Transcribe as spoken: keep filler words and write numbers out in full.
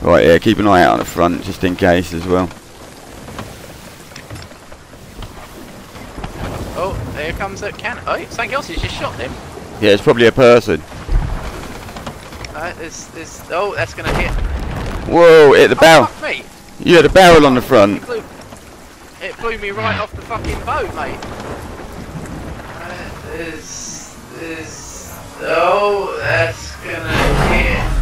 Right, yeah, keep an eye out on the front just in case as well. Oh, there comes that cannon. Oh, something else has just shot them. Yeah, it's probably a person. Uh, there's, there's, oh, that's gonna hit. Whoa, hit the Oh, barrel. fuck me. You had a barrel on the It front. blew, it blew me right off the fucking boat, mate. Uh, there's, there's, oh, that's gonna hit.